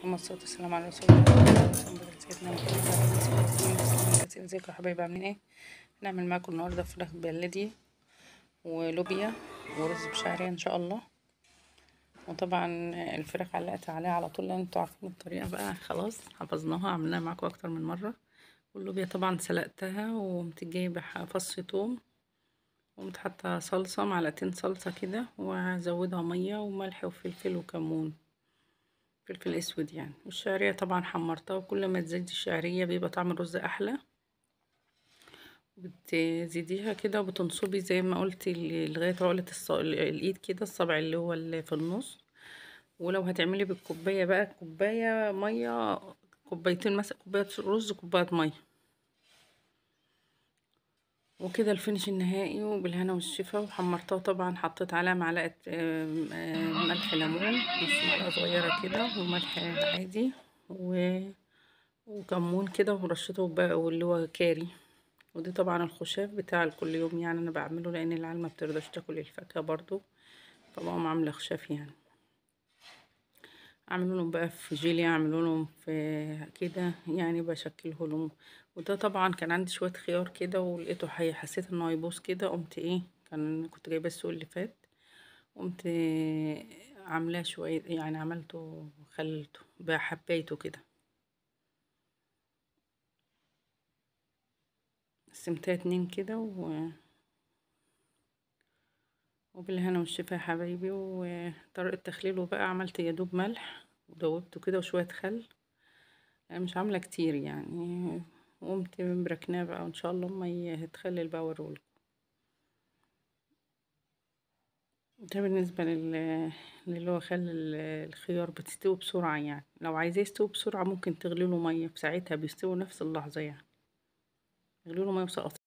ثم الصلاة والسلام على رسول الله سيدنا محمد. ازيكم يا حبايبي، عاملين ايه؟ هنعمل معاكم النهارده فراخ بلدي ولوبيا ورز بشعرية ان شاء الله. وطبعا الفراخ علقت عليها على طول لان انتوا عارفين الطريقة بقى، خلاص حفظناها، عملناها معاكم اكتر من مرة. واللوبيا طبعا سلقتها وقمت جايبة فص ثوم، وقمت حاطة صلصة، معلقتين صلصة كده، وهزودها مية وملح وفلفل وكمون، فلفل اسود يعني. والشعرية طبعا حمرتها، وكل ما تزيدي الشعرية بيبقى طعم الرز احلى. بتزيديها كده وبتنصبي زي ما قلت لغاية عقلة الايد كده، الصبع اللي هو اللي في النص. ولو هتعملي بالكوباية بقى، كوباية مية، كوبايتين مثلا، كوباية رز كوباية مية، وكده الفينش النهائي. وبالهنا والشفا. وحمرتها طبعا، حطيت عليها معلقة ملح ليمون، نص معلقة صغيرة كده، وملح عادي وكمون كده، ورشته بقى واللي هو كاري. ودي طبعا الخشاف بتاع كل يوم يعني، انا بعمله لان العيال ما بترضاش تاكل الفاكهه برضو، فبقوم عامله خشاف يعني. اعمله لهم بقى في جيلي، اعمله لهم في كده يعني، بشكله لهم. وده طبعا كان عندي شويه خيار كده، ولقيته حسيت انه هيبوظ كده، قمت ايه، كنت جايبه السوق اللي فات، قمت عاملاه شويه يعني، عملته خللته بقى حبيته كده، قسمتها 2 كده وبالهنا والشفا يا حبايبي. وطريقة تخليله بقى، عملت يدوب ملح ودوبته كده وشوية خل، يعني مش عاملة كتير يعني. وقمت مركناه بقى، وان شاء الله ما يتخلل بقى اوريهولكم. ده بالنسبة اللي هو خل الخيار، بتستوي بسرعة يعني. لو عايزاه يستوي بسرعة ممكن تغلي له مية، في ساعتها بيستوي نفس اللحظة يعني. تغلي له مية وسقط